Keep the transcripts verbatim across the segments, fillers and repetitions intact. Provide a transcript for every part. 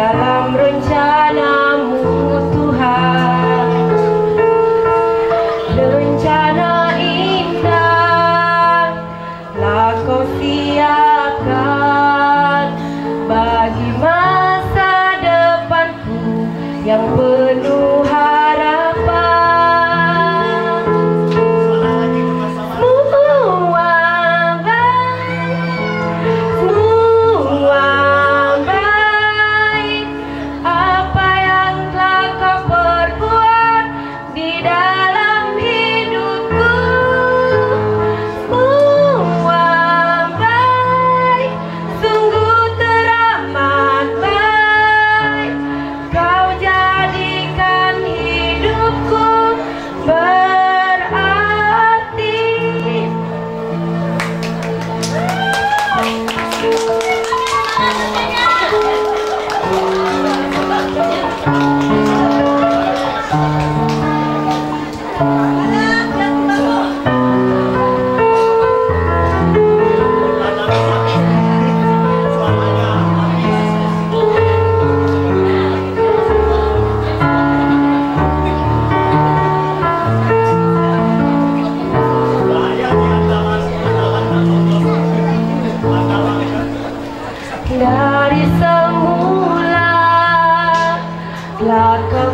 dalam rencana-Mu Tuhan. Rencana indah telah Kau siapkan bagi masa depanku yang penuh harapan. Semua baik, semua baik, apa yang telah Kau perbuat di dalam hidupku. Semua baik, sungguh teramat baik, Kau jadikan hidupku berarti. Dari semula telah Kau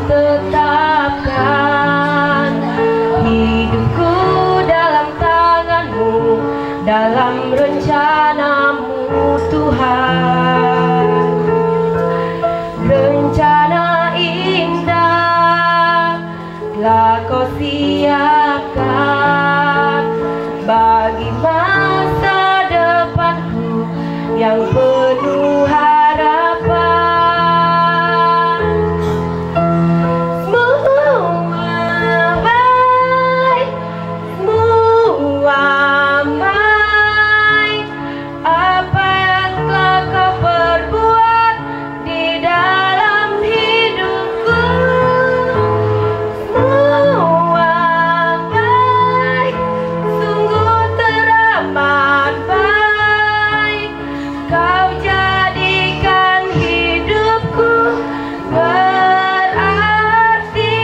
tetapkan hidupku dalam tangan-Mu, dalam rencana-Mu Tuhan. Rencana indah telah Kau siapkan bagi masa depanku yang penuh harapan. Semua baik, semua baik, apa yang telah Kau perbuat di dalam hidupku. Semua baik, sungguh teramat baik, Kau jadikan hidupku berarti.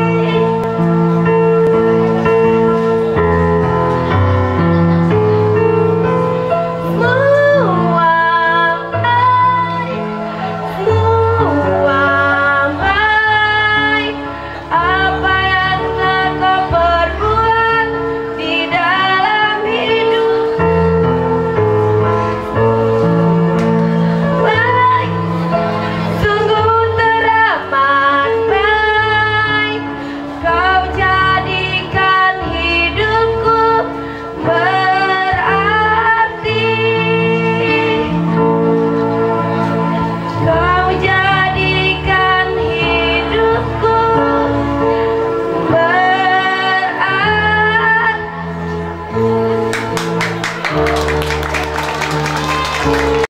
Semua baik, semua baik, apa yang telah Kau perbuat di dalam hidupku. Baik, sungguh teramat baik, Kau jadikan hidupku berarti. Kau jadikan hidupku berarti.